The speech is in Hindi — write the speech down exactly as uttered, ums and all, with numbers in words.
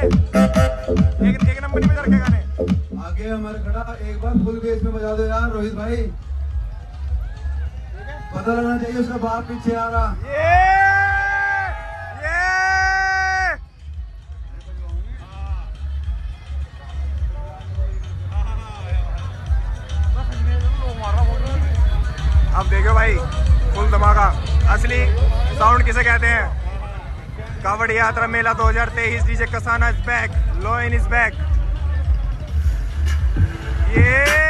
एक एक नंबर में रखे गाने। आगे हमारे खड़ा, एक बार फुल बेस में बजा दो यार रोहित भाई, पता लगना चाहिए उसका बाप पीछे आ रहा। ये ये अब देखो भाई फुल धमाका। असली साउंड किसे कहते हैं? कावड़ यात्रा मेला दो हज़ार तेईस, DJ Kasana is back, loin is back. ये